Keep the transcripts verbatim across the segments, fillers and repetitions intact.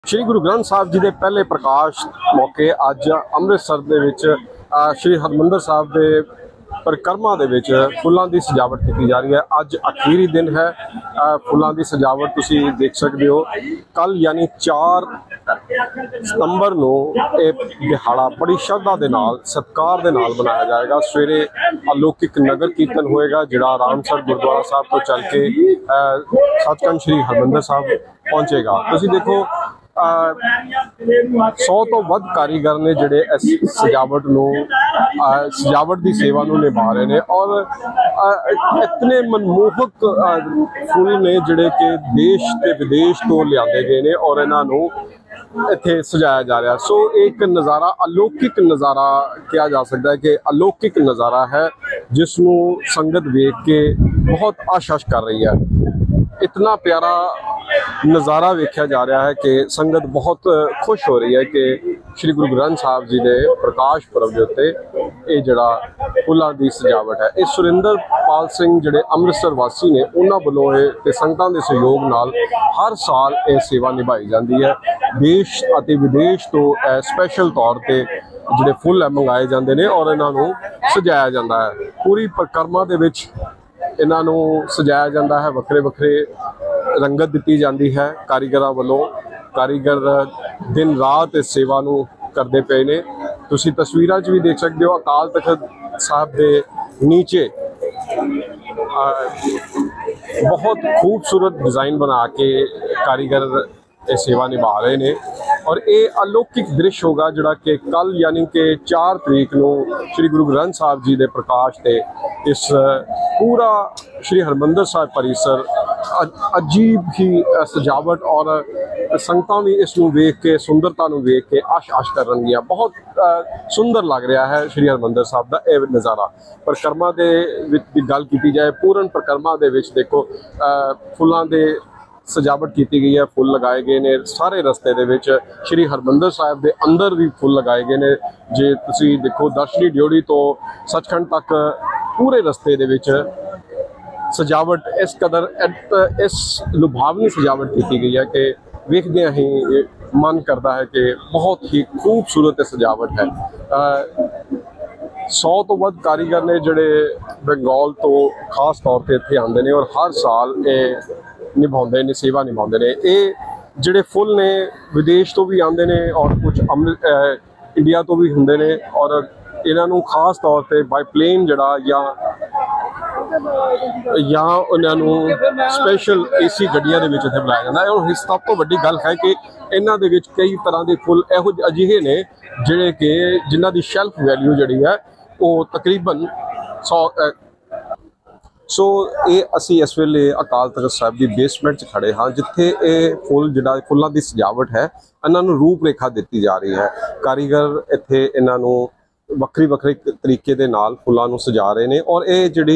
श्री गुरु ग्रंथ साहब जी के पहले प्रकाश मौके अज अमृतसर दे विच श्री हरमंदर साहब के परिक्रमा दे विच फुल्लां दी सजावट की जा रही है। अज आखिरी दिन है, फुल्लां दी सजावट तुसी देख सकते हो। कल यानी चार सितंबर नूं ये दिहाड़ा बड़ी श्रद्धा दे नाल सत्कार दे नाल मनाया जाएगा। सवेरे अलौकिक नगर कीर्तन होएगा जिहड़ा रामसर गुरुद्वारा साहब तो चल के सचखंड श्री हरमंदर साहब पहुंचेगा। तुसी देखो सौ तो वध कारीगर ने जिहड़े इस सजावट नूं सजावट की सेवा नूं निभा रहे हैं और इतने मनमोहक फुल ने जिहड़े कि देश ते विदेश तो लिआंदे गए ने और इन्हां नूं इत्थे सजाया जा रहा। सो एक नज़ारा अलौकिक नज़ारा किया जा सकता है कि अलौकिक नज़ारा है जिसनूं संगत वेख के बहुत आशश कर रही है। इतना प्यारा नज़ारा वेख्या जा रहा है कि संगत बहुत खुश हो रही है कि श्री गुरु ग्रंथ साहब जी के प्रकाश पुरब के उत्ते ये जड़ा फुल्लां दी सजावट है। ये सुरिंदर पाल सिंह जिहड़े अमृतसर वासी ने उन्हां वल्लों ते संगतां दे सहयोग नाल हर साल ये सेवा निभाई जाती है। देश अते विदेश तो स्पैशल तौर पर जिहड़े फुल मंगाए जाते हैं और इन्हां नूं सजाया जाता है। पूरी परिक्रमा दे विच इन्हां नूं सजाया जाता है, वखरे वखरे रंगत दी जाती है कारीगरां वल्लों। कारीगर दिन रात इस सेवा नूं करदे पे ने। तुसीं तस्वीरां च भी देख सकते हो अकाल तख्त साहब दे नीचे बहुत खूबसूरत डिज़ाइन बना के कारीगर ये सेवा निभा रहे हैं और ये अलौकिक दृश्य होगा जोड़ा कि कल यानी कि चार तरीक नूं श्री गुरु ग्रंथ साहब जी के प्रकाश से इस पूरा श्री हरमंदर साहब परिसर अजीब ही सजावट और संगतां भी इस नूं वेख के सुंदरता नूं वेख के आश आश करनगियां। बहुत सुंदर लग रहा है श्री हरमंदर साहब का यह नज़ारा। परिक्रमा दे विच दी गल कीती जाए, पूर्ण परिक्रमा दे विच देखो फुल्लां दे सजावट की गई है, फुल लगाए गए ने सारे रस्ते दे विच। श्री हरमंदर साहब के अंदर भी फुल लगाए गए ने। जे तुसी देखो दर्शनी ड्योढ़ी तो सचखंड तक पूरे रस्ते दे विच सजावट इस कदर इस लुभावनी सजावट की गई है कि वेखदे ही मन करता है कि बहुत ही खूबसूरत सजावट है। सौ तो वध कारीगर ने जिहड़े बंगाल तो खास तौर पर इत्थे आंदे ने और हर साल ये निभाते ने, सेवा निभाते ने। ये जिहड़े फुल ने विदेश तो भी आते हैं और कुछ अमृत इंडिया तो भी होंगे ने और इन्हों खास तौर पर बाय प्लेन जड़ा या या उन्होंने स्पैशल एसी गड्डियां दे विच इत्थे बुलाया जाता है। और सब तो वड्डी गल है कि इन्हां दे विच कई तरह के फुल इहो अजिहे ने जिहड़े कि जिन्हां दी शेल्फ वैल्यू जिहड़ी है वो तकरीबन सौ सो ये असी इस वेले अकाल तख्त साहब की बेसमेंट च खड़े हाँ जिथे ये फुल जिहड़ा फुल्लां दी सजावट है इन्हां नूं रूपरेखा दी जा रही है। कारीगर इत्थे इन्हां नूं वक्री वक्रे तरीके दे नाल फुल्लां नूं सजा रहे हैं और ये जिहड़ी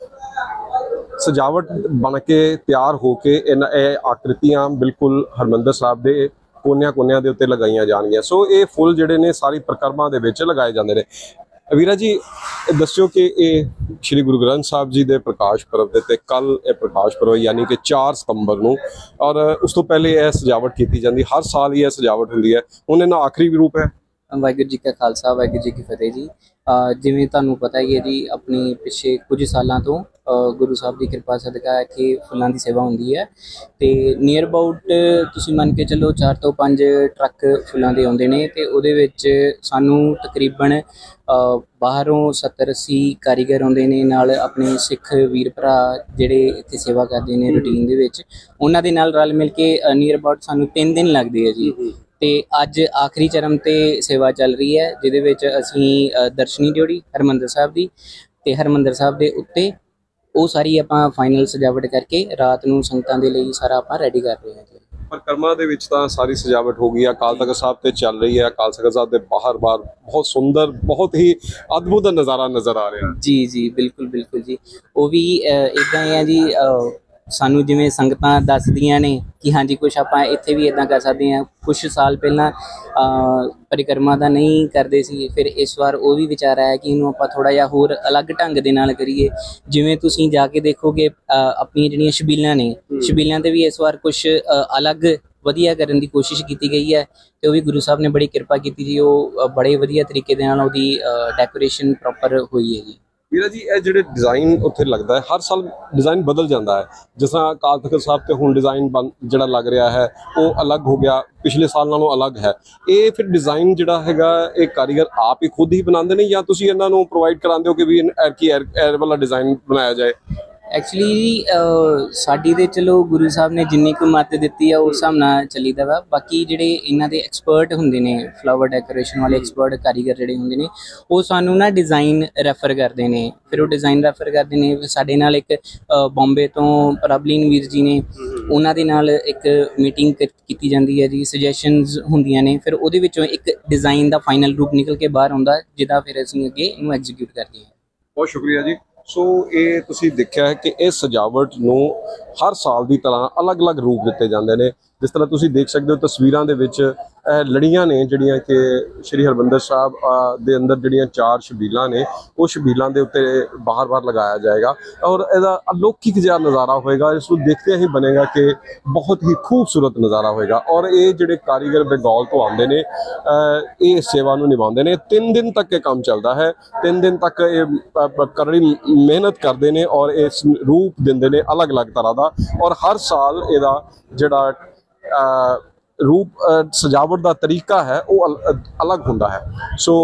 सजावट बन के तैयार होके इन आकृतियां बिल्कुल हरमंदर साहब के कोनिया कोनिया के उत्ते लगाईयां जाणगियां। सो ये फुल जिहड़े ने सारी परिक्रमा दे विच लगाए जांदे ने। वीरा जी दस्यो कि ये श्री गुरु ग्रंथ साहब जी के प्रकाश पुरब ते कल ये प्रकाश पुरब यानी कि चार सितंबर नूं और उस तो पहले यह सजावट की जाती, हर साल यह सजावट होंदी है। हुण इहदा आखिरी भी रूप है। वाहिगुरू जी का खालसा वाहिगुरू जी की फतेह जी। जिवें तुहानूं पता ही है जी अपनी पिछे कुछ सालों तो गुरु साहब की कृपा सदका इत्थे फुल्लां दी सेवा होंदी है ते नियर अबाउट तुसीं मन के चलो चार तो पांच ट्रक फुल्लां दे आउंदे ने ते उहदे विच सानूं तकरीबन बाहरों सत्तर अस्सी कारीगर आउंदे ने नाल अपने सिख वीर भरा जिहड़े इत्थे सेवा करदे ने रूटीन दे विच उहनां दे नाल रल मिल के नियर अबाउट सानूं तीन दिन लगदे है जी। ते अज आखिरी चरम ते सेवा चल रही है जिहदे विच असीं दर्शनी ड्योढ़ी हरमंदर साहब दी ते हरमंदर साहब दे उत्ते वो सारी आपां फाइनल सजावट करके रात नूं संगतां दे लई सारा आपां रेडी कर रहे हैं। परिक्रमा दे विच तां सारी सजावट हो गई, अकाल तख्त साहब ते चल रही है। अकाल तख्त साहब दे बाहर बार बहुत सुंदर बहुत ही अद्भुत नज़ारा नज़र आ रहा है। जी जी बिल्कुल बिल्कुल जी। वो भी इदां है जी सानू जिवें संगतां दसदियां ने कि हाँ जी कुछ आपां इत्थे भी इदां कर सकते हैं। कुछ साल पहला परिक्रमा दा नहीं करते सी, फिर इस बार वो भी विचार आया कि इनू आपां थोड़ा जिहा होर अलग ढंग दे नाल करिए। जिवें तुसीं जाके देखोगे अपनी जिहड़ियां छबीलां ने, छबीलां ते भी इस बार कुछ अलग ਵਧੀਆ ਕਰਨ ਦੀ ਕੋਸ਼ਿਸ਼ ਕੀਤੀ ਗਈ ਹੈ ਤੇ ਉਹ ਵੀ ਗੁਰੂ ਸਾਹਿਬ ਨੇ ਬੜੀ ਕਿਰਪਾ ਕੀਤੀ ਜੀ। ਉਹ ਬੜੇ ਵਧੀਆ ਤਰੀਕੇ ਦੇ ਨਾਲ ਉਹਦੀ ਡੈਕੋਰੇਸ਼ਨ ਪ੍ਰੋਪਰ ਹੋਈ ਹੈ ਜੀ। ਵੀਰਾ ਜੀ ਇਹ ਜਿਹੜੇ ਡਿਜ਼ਾਈਨ ਉੱਥੇ ਲੱਗਦਾ ਹੈ ਹਰ ਸਾਲ ਡਿਜ਼ਾਈਨ ਬਦਲ ਜਾਂਦਾ ਹੈ, ਜਿਸ ਤਰ੍ਹਾਂ ਅਕਾਲ ਤਖਤ ਸਾਹਿਬ ਤੇ ਹੁਣ ਡਿਜ਼ਾਈਨ ਬਣ ਜਿਹੜਾ ਲੱਗ ਰਿਹਾ ਹੈ ਉਹ ਅਲੱਗ ਹੋ ਗਿਆ, ਪਿਛਲੇ ਸਾਲ ਨਾਲੋਂ ਅਲੱਗ ਹੈ। ਇਹ ਫਿਰ ਡਿਜ਼ਾਈਨ ਜਿਹੜਾ ਹੈਗਾ ਇਹ ਕਾਰੀਗਰ ਆਪ ਹੀ ਖੁਦ ਹੀ ਬਣਾਉਂਦੇ ਨੇ ਜਾਂ ਤੁਸੀਂ ਇਹਨਾਂ ਨੂੰ ਪ੍ਰੋਵਾਈਡ ਕਰਾਉਂਦੇ ਹੋ ਕਿ ਵੀ ਐਰਕੀ ਐਰ ਵਾਲਾ ਡਿਜ਼ਾਈਨ ਬਣਾਇਆ ਜਾਏ? ਐਕਚੁਅਲੀ ਸਾਡੀ ਤੇ ਚਲੋ ਗੁਰੂ ਸਾਹਿਬ ਨੇ ਜਿੰਨੀ ਕੁ ਮੱਤ ਦਿੱਤੀ ਆ ਉਸ ਹਿਸਾਬ ਨਾਲ ਚੱਲੀਦਾ ਵਾ। ਬਾਕੀ ਜਿਹੜੇ ਇਹਨਾਂ ਦੇ ਐਕਸਪਰਟ ਹੁੰਦੇ ਨੇ ਫਲਾਵਰ ਡੈਕੋਰੇਸ਼ਨ ਵਾਲੇ ਐਕਸਪਰਟ ਕਾਰੀਗਰ ਜਿਹੜੇ ਹੁੰਦੇ ਨੇ ਉਹ ਸਾਨੂੰ ਨਾ ਡਿਜ਼ਾਈਨ ਰੈਫਰ ਕਰਦੇ ਨੇ, ਫਿਰ ਉਹ ਡਿਜ਼ਾਈਨ ਰੈਫਰ ਕਰਦੇ ਨੇ। ਸਾਡੇ ਨਾਲ ਇੱਕ ਬੰਬੇ ਤੋਂ ਪ੍ਰਭਲੀਨ ਵੀਰ ਜੀ ਨੇ, ਉਹਨਾਂ ਦੇ ਨਾਲ ਇੱਕ ਮੀਟਿੰਗ ਕੀਤੀ ਜਾਂਦੀ ਹੈ ਜੀ, ਸੁਜੈਸ਼ਨਸ ਹੁੰਦੀਆਂ ਨੇ, ਫਿਰ ਉਹਦੇ ਵਿੱਚੋਂ ਇੱਕ ਡਿਜ਼ਾਈਨ ਦਾ ਫਾਈਨਲ ਰੂਪ ਨਿਕਲ ਕੇ ਬਾਹਰ ਆਉਂਦਾ ਜਿਹਦਾ ਫਿਰ ਅਸੀਂ ਅੱਗੇ ਇਹਨੂੰ ਐਗਜ਼ੀਕਿਊਟ ਕਰਦੇ ਹਾਂ। ਬਹੁਤ ਸ਼ੁਕਰੀਆ ਜੀ। ਸੋ ਇਹ ਤੁਸੀਂ ਦੇਖਿਆ ਹੈ ਕਿ ਇਹ ਸਜਾਵਟ ਨੂੰ ਹਰ ਸਾਲ ਦੀ ਤਰ੍ਹਾਂ ਅਲੱਗ-ਅਲੱਗ ਰੂਪ ਦਿੱਤੇ ਜਾਂਦੇ ਨੇ। ਜਿਸ ਤਰ੍ਹਾਂ ਤੁਸੀਂ ਦੇਖ ਸਕਦੇ ਹੋ ਤਸਵੀਰਾਂ ਦੇ ਵਿੱਚ ਇਹ ਲੜੀਆਂ ਨੇ ਜਿਹੜੀਆਂ ਕਿ ਸ਼੍ਰੀ ਹਰਿਮੰਦਰ ਸਾਹਿਬ ਦੇ ਅੰਦਰ ਜਿਹੜੀਆਂ ਚਾਰ ਛਬੀਲਾਂ ਨੇ ਉਹ ਛਬੀਲਾਂ ਦੇ ਉੱਤੇ ਬਾਹਰ-ਬਾਹਰ ਲਗਾਇਆ ਜਾਏਗਾ ਔਰ ਇਹਦਾ ਅਲੌਕਿਕ ਜਿਹਾ ਨਜ਼ਾਰਾ ਹੋਏਗਾ। ਇਸ ਨੂੰ ਦੇਖਦੇ ਹੀ ਬਣੇਗਾ ਕਿ ਬਹੁਤ ਹੀ ਖੂਬਸੂਰਤ ਨਜ਼ਾਰਾ ਹੋਏਗਾ। ਔਰ ਇਹ ਜਿਹੜੇ ਕਾਰੀਗਰ ਬੰਗਾਲ ਤੋਂ ਆਉਂਦੇ ਨੇ ਇਹ ਸੇਵਾ ਨੂੰ ਨਿਭਾਉਂਦੇ ਨੇ। ਤਿੰਨ ਦਿਨ ਤੱਕ ਇਹ ਕੰਮ ਚੱਲਦਾ ਹੈ, ਤਿੰਨ ਦਿਨ ਤੱਕ ਇਹ ਕਰੜੀ ਮਿਹਨਤ ਕਰਦੇ ਨੇ ਔਰ ਇਸ ਰੂਪ ਦਿੰਦੇ ਨੇ ਅਲੱਗ-ਅਲੱਗ ਤਰ੍ਹਾਂ ਦਾ। ਔਰ ਹਰ ਸਾਲ ਇਹਦਾ ਜਿਹੜਾ ਰੂਪ ਸਜਾਵਟ ਦਾ ਤਰੀਕਾ ਹੈ ਉਹ ਅਲੱਗ ਹੁੰਦਾ ਹੈ। ਸੋ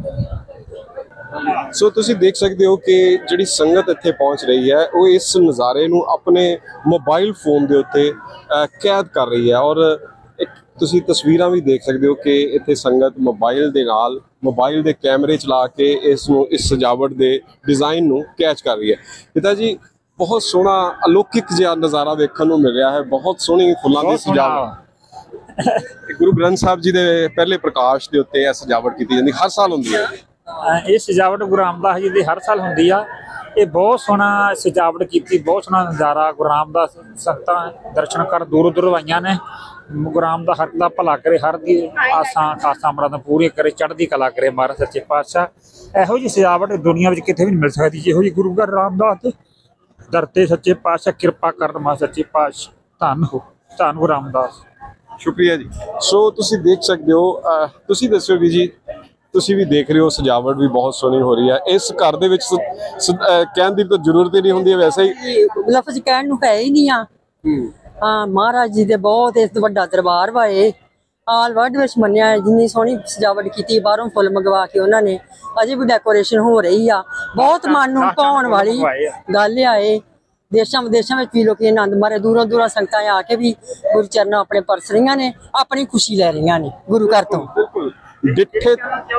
ਸੋ ਤੁਸੀਂ ਦੇਖ ਸਕਦੇ ਹੋ ਕਿ ਜਿਹੜੀ ਸੰਗਤ ਇੱਥੇ ਪਹੁੰਚ ਰਹੀ ਹੈ ਉਹ ਇਸ ਨਜ਼ਾਰੇ ਨੂੰ ਆਪਣੇ ਮੋਬਾਈਲ ਫੋਨ ਦੇ ਉੱਤੇ ਕੈਦ ਕਰ ਰਹੀ ਹੈ। ਔਰ ਇੱਕ ਤੁਸੀਂ ਤਸਵੀਰਾਂ ਵੀ ਦੇਖ ਸਕਦੇ ਹੋ ਕਿ ਇੱਥੇ ਸੰਗਤ ਮੋਬਾਈਲ ਦੇ ਨਾਲ ਮੋਬਾਈਲ ਦੇ ਕੈਮਰੇ ਚਲਾ ਕੇ ਇਸ ਨੂੰ ਇਸ ਸਜਾਵਟ ਦੇ ਡਿਜ਼ਾਈਨ ਨੂੰ ਕੈਚ ਕਰ ਰਹੀ ਹੈ। ਪਿਤਾ ਜੀ ਬਹੁਤ ਸੋਹਣਾ ਅਲੌਕਿਕ ਜਿਹਾ ਨਜ਼ਾਰਾ ਵੇਖਣ ਨੂੰ ਮਿਲ ਰਿਹਾ ਹੈ, ਬਹੁਤ ਸੋਹਣੀ ਫੁੱਲਾਂ ਦੀ ਸਜਾਵਟ। ਗੁਰੂ ਗ੍ਰੰਥ ਸਾਹਿਬ ਜੀ ਦੇ ਪਹਿਲੇ ਪ੍ਰਕਾਸ਼ ਦੇ ਉੱਤੇ ਇਹ ਸਜਾਵਟ ਕੀਤੀ ਜਾਂਦੀ ਹਰ ਸਾਲ ਹੁੰਦੀ ਹੈ। ਇਹ ਸਜਾਵਟ ਗੁਰੂ ਰਾਮਦਾਸ ਜੀ ਦੀ ਹਰ ਸਾਲ ਹੁੰਦੀ ਆ। ਇਹ ਬਹੁਤ ਸੋਹਣਾ ਸਜਾਵਟ ਕੀਤੀ, ਬਹੁਤ ਸੋਹਣਾ ਨਜ਼ਾਰਾ। ਗੁਰੂ ਰਾਮਦਾਸ ਸੰਗਤਾਂ ਦਰਸ਼ਨ ਕਰ ਦੂਰੋਂ ਦੂਰੋਂ ਆਈਆਂ ਨੇ। ਗੁਰੂ ਰਾਮਦਾਸ ਹਰ ਦਾ ਭਲਾ ਕਰੇ, ਹਰ ਦੀ ਆਸਾਂ ਖਾਸਾਂ ਮਰਾਦਾਂ ਪੂਰੀਆਂ ਕਰੇ, ਚੜ੍ਹਦੀ ਕਲਾ ਕਰੇ ਮਹਾਰਾਜ ਸੱਚੇ ਪਾਤਸ਼ਾਹ। ਇਹੋ ਜਿਹੀ ਸਜਾਵਟ ਦੁਨੀਆ ਵਿੱਚ ਕਿਤੇ ਵੀ ਨਹੀਂ ਮਿਲ ਸਕਦੀ ਜਿਹੋ ਜਿਹੀ ਗੁਰੂ ਘਰ ਰਾਮਦਾਸ ਦੇ ਦਰ ਤੇ ਸੱਚੇ ਪਾਤਸ਼ਾਹ ਕਿਰਪਾ ਕਰਨ ਮਾ ਸੱਚੇ ਪਾਤਸ਼ਾਹ। ਧੰਨ ਹੋ ਧੰਨ ਗੁਰੂ ਰਾਮਦਾਸ। ਸ਼ੁਕਰੀਆ ਜੀ। ਸੋ ਤੁਸੀਂ ਦੇਖ ਸਕਦੇ ਹੋ, ਤੁਸੀਂ ਦੱਸਿਓ ਵੀ ਜੀ, ਤੁਸੀਂ ਵੀ ਦੇਖ ਰਹੇ ਹੋ ਸਜਾਵਟ ਵੀ ਬਹੁਤ ਸੋਹਣੀ ਹੋ ਰਹੀ ਹੈ। ਇਸ ਘਰ ਦੇ ਵਿੱਚ ਕਹਿਣ ਦੀ ਤਾਂ ਜ਼ਰੂਰਤ ਹੀ ਨਹੀਂ ਹੁੰਦੀ, ਵੈਸੇ ਹੀ ਲਫ਼ਜ਼ ਕਹਿਣ ਨੂੰ ਹੈ ਹੀ ਨਹੀਂ ਆ। ਹਾਂ, ਮਹਾਰਾਜ ਜੀ ਦੇ ਬਹੁਤ ਇਸ ਵੱਡਾ ਦਰਬਾਰ ਵਾ ਇਹ ਆਲ ਵਰਲਡ ਵਿੱਚ ਮੰਨਿਆ। ਜਿੰਨੀ ਸੋਹਣੀ ਸਜਾਵਟ ਕੀਤੀ, ਬਾਹਰੋਂ ਫੁੱਲ ਮੰਗਵਾ ਕੇ ਉਹਨਾਂ ਨੇ, ਅਜੇ ਵੀ ਡੈਕੋਰੇਸ਼ਨ ਹੋ ਰਹੀ ਆ। ਬਹੁਤ ਮਨ ਨੂੰ ਭਾਉਣ ਵਾਲੀ ਗੱਲ ਆ ਇਹ। ਦੇਸ਼ਾਂ ਵਿਦੇਸ਼ਾਂ ਵਿੱਚ ਵੀ ਲੋਕੀ ਆਨੰਦ ਮਾਰੇ, ਦੂਰੋਂ ਦੂਰੋਂ ਸੰਗਤਾਂ ਆ ਕੇ ਵੀ ਗੁਰੂ ਚਰਨਾਂ ਆਪਣੇ ਪਰਸ ਰਹੀਆਂ ਨੇ, ਆਪਣੀ ਖੁਸ਼ੀ ਲੈ ਰਹੀਆਂ ਨੇ ਗੁਰੂ ਘਰ ਤੋਂ। ਬਿਲਕੁਲ ਡਿੱਠੇ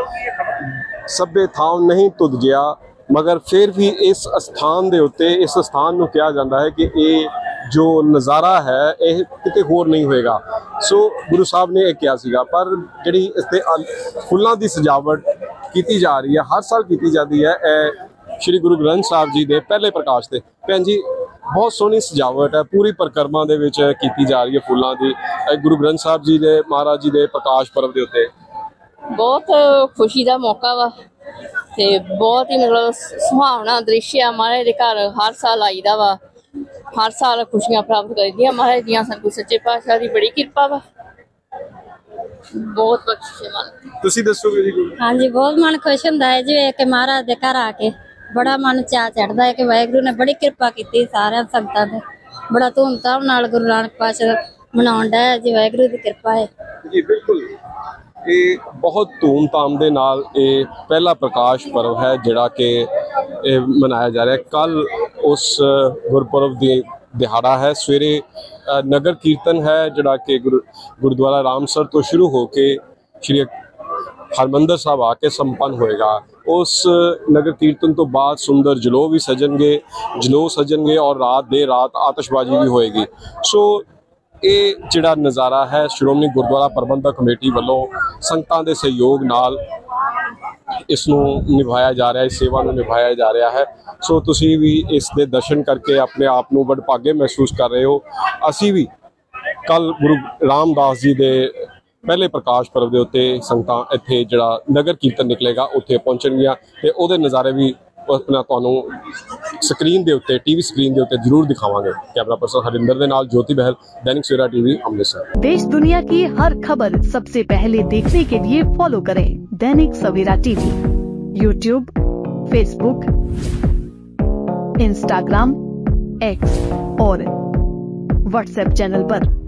ਸਭੇ ਥਾਂ ਨਹੀਂ ਤੁਧ ਜਿਆ, ਮਗਰ ਫਿਰ ਵੀ ਇਸ ਸਥਾਨ ਦੇ ਉੱਤੇ ਇਸ ਸਥਾਨ ਨੂੰ ਕਿਹਾ ਜਾਂਦਾ ਹੈ ਕਿ ਇਹ ਜੋ ਨਜ਼ਾਰਾ ਹੈ ਇਹ ਕਿਤੇ ਹੋਰ ਨਹੀਂ ਹੋਏਗਾ। ਸੋ ਗੁਰੂ ਸਾਹਿਬ ਨੇ ਇਹ ਕਿਹਾ ਸੀਗਾ। ਪਰ ਜਿਹੜੀ ਇਸ ਤੇ ਫੁੱਲਾਂ ਦੀ ਸਜਾਵਟ ਕੀਤੀ ਜਾ ਰਹੀ ਹੈ, ਹਰ ਸਾਲ ਕੀਤੀ ਜਾਂਦੀ ਹੈ, ਇਹ ਸ਼੍ਰੀ ਗੁਰੂ ਗ੍ਰੰਥ ਸਾਹਿਬ ਜੀ ਦੇ ਪਹਿਲੇ ਪ੍ਰਕਾਸ਼ ਤੇ। ਭੈਣ ਜੀ ਬਹੁਤ ਸੋਹਣੀ ਸਜਾਵਟ ਹੈ, ਪੂਰੀ ਪਰਿਕਰਮਾ ਦੇ ਵਿੱਚ ਕੀਤੀ ਜਾ ਰਹੀ ਹੈ ਫੁੱਲਾਂ ਦੀ, ਗੁਰੂ ਗ੍ਰੰਥ ਸਾਹਿਬ ਜੀ ਦੇ ਮਹਾਰਾਜ ਜੀ ਦੇ ਪ੍ਰਕਾਸ਼ ਪਰਵ ਦੇ ਉੱਤੇ। ਬਹੁਤ ਖੁਸ਼ੀ ਦਾ ਮੌਕਾ ਵਾ ਤੇ ਬਹੁਤ ਹੀ ਮਤਲਬ ਸੁਹਾਵਣਾ ਦ੍ਰਿਸ਼ ਆ। ਮਹਾਰਾਜ ਦੇ ਘਰ ਹਰ ਸਾਲ ਆਈਦਾ ਵਾ, ਹਰ ਸਾਲ ਖੁਸ਼ੀਆਂ ਪ੍ਰਾਪਤ ਕਰੀਦੀਆਂ ਮਹਾਰਾਜ ਦੀਆਂ। ਸਾਨੂੰ ਸੱਚੇ ਪਾਤਸ਼ਾਹ ਦੀ ਬੜੀ ਕਿਰਪਾ ਵਾ, ਬਹੁਤ ਬਖਸ਼ਿਸ਼ ਹੈ ਮਨ। ਤੁਸੀਂ ਦੱਸੋਗੇ ਜੀ? ਹਾਂਜੀ, ਬਹੁਤ ਮਨ ਖੁਸ਼ ਹੁੰਦਾ ਹੈ ਜੀ ਵੇਖ ਕੇ ਮਹਾਰਾਜ ਦੇ ਘਰ ਆ ਕੇ। ਬੜਾ ਮਨ ਚਾਅ ਚੜ੍ਹਦਾ ਹੈ ਕਿ ਵਾਹਿਗੁਰੂ ਨੇ ਬੜੀ ਕਿਰਪਾ ਕੀਤੀ ਸਾਰਿਆਂ ਸੰਗਤਾਂ ਤੇ। ਬੜਾ ਧੂਮਧਾਮ ਨਾਲ ਗੁਰੂ ਨਾਨਕ ਪਾਤਸ਼ਾਹ ਮਨਾਉਣ ਦਾ ਜੀ, ਵਾਹਿਗੁਰੂ ਦੀ ਕਿਰਪਾ ਹੈ ਜੀ। ਬਿਲਕੁਲ, ਇਹ ਬਹੁਤ ਧੂਮਧਾਮ ਦੇ ਨਾਲ ਇਹ ਪਹਿਲਾ ਪ੍ਰਕਾਸ਼ ਪਰਵ ਹੈ ਜਿਹੜਾ ਕਿ ਇਹ ਮਨਾਇਆ ਜਾ ਰਿਹਾ। ਕੱਲ ਉਸ ਗੁਰਪੁਰਬ ਦੀ ਦਿਹਾੜਾ ਹੈ। ਸਵੇਰੇ ਨਗਰ ਕੀਰਤਨ ਹੈ ਜਿਹੜਾ ਕਿ ਗੁਰੂ ਗੁਰਦੁਆਰਾ ਰਾਮਸਰ ਤੋਂ ਸ਼ੁਰੂ ਹੋ ਕੇ ਸ਼੍ਰੀ ਹਰਿਮੰਦਰ ਸਾਹਿਬ ਆ ਕੇ ਸੰਪੰਨ ਹੋਏਗਾ। ਉਸ ਨਗਰ ਕੀਰਤਨ ਤੋਂ ਬਾਅਦ ਸੁੰਦਰ ਜਲੋ ਵੀ ਸਜਣਗੇ ਜਲੋ ਸਜਣਗੇ ਔਰ ਰਾਤ ਦੇ ਰਾਤ ਆਤਿਸ਼ਬਾਜ਼ੀ ਵੀ ਹੋਏਗੀ। ਸੋ ਇਹ ਜਿਹੜਾ ਨਜ਼ਾਰਾ ਹੈ ਸ਼੍ਰੋਮਣੀ ਗੁਰਦੁਆਰਾ ਪ੍ਰਬੰਧਕ ਕਮੇਟੀ ਵੱਲੋਂ ਸੰਗਤਾਂ ਦੇ ਸਹਿਯੋਗ ਨਾਲ ਇਸ ਨੂੰ ਨਿਭਾਇਆ ਜਾ ਰਿਹਾ, ਇਸ ਸੇਵਾ ਨੂੰ ਨਿਭਾਇਆ ਜਾ ਰਿਹਾ ਹੈ। ਸੋ ਤੁਸੀਂ ਵੀ ਇਸ ਦੇ ਦਰਸ਼ਨ ਕਰਕੇ ਆਪਣੇ ਆਪ ਨੂੰ ਵਡਭਾਗੇ ਮਹਿਸੂਸ ਕਰ ਰਹੇ ਹੋ। ਅਸੀਂ ਵੀ ਕੱਲ ਗੁਰੂ ਰਾਮਦਾਸ ਜੀ ਦੇ ਪਹਿਲੇ ਪ੍ਰਕਾਸ਼ ਪਰਵ ਦੇ ਉੱਤੇ ਸੰਗਤਾਂ ਇੱਥੇ ਜਿਹੜਾ ਨਗਰ ਕੀਰਤਨ ਨਿਕਲੇਗਾ ਉੱਥੇ ਪਹੁੰਚਣਗੀਆਂ ਤੇ ਉਹਦੇ ਨਜ਼ਾਰੇ ਵੀ ਆਪਣਾ ਤੁਹਾਨੂੰ ਸਕਰੀਨ ਦੇ ਉੱਤੇ ਟੀਵੀ ਸਕਰੀਨ ਦੇ ਉੱਤੇ ਜ਼ਰੂਰ ਦਿਖਾਵਾਂਗੇ। ਕੈਮਰਾ ਪਰਸਨ ਹਰਿੰਦਰ ਦੇ ਨਾਲ ज्योति बहल, दैनिक सवेरा टीवी, अमृतसर। देश दुनिया की हर खबर सबसे पहले देखने के लिए फॉलो करें Dainik Savera TV, YouTube, Facebook, Instagram, X और व्हाट्सएप चैनल पर।